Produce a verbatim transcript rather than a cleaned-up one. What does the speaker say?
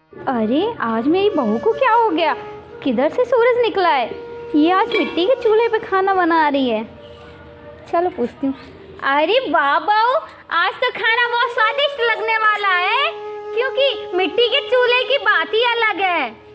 अरे आज मेरी बहू को क्या हो गया? किधर से सूरज निकला है? ये आज मिट्टी के चूल्हे पे खाना बना रही है। चलो पूछती हूँ। अरे वाह बहू, आज तो खाना बहुत स्वादिष्ट लगने वाला है, क्योंकि मिट्टी के चूल्हे की बात ही अलग है।